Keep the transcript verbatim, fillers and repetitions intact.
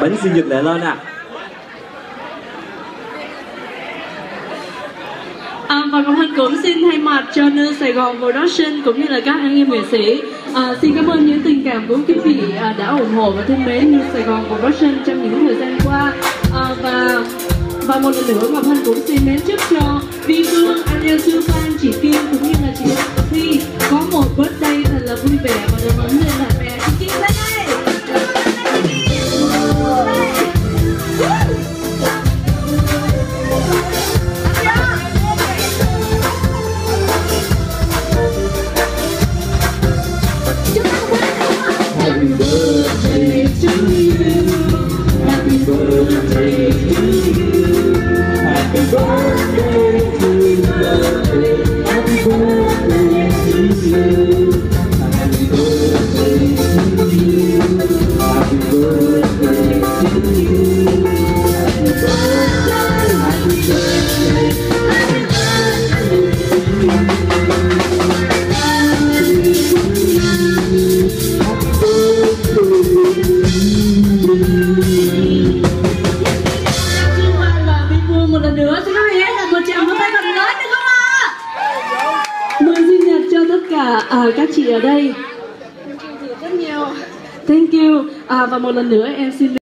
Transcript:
bánh sinh nhật lại lên ạ. À, và Ngọc Hân cũng xin thay mặt cho Nơ Sài Gòn Production cũng như là các anh em nghệ sĩ à, xin cảm ơn những tình cảm của quý vị à, đã ủng hộ và thân mến Nơ Sài Gòn Production trong những thời gian qua. à, và và một lần nữa Ngọc Hân cũng xin mến chúc cho Vi Phương, anh yêu Sư Phan, chị Kim cũng như là chị Thi có một birthday thật là vui vẻ và đầm ấm lên bạn bè. Chị Kim lên đây. Happy birthday to you. Happy birthday to you. Happy birthday to you. Happy birthday to you. Happy birthday to you. Happy birthday to you. Happy birthday, happy birthday, happy birthday một lần nữa xin các bạn là một tràng vỗ tay thật lớn được không ạ? Mừng sinh nhật cho tất cả à, các chị ở đây. Rất nhiều. Thank you. À, và một lần nữa em xin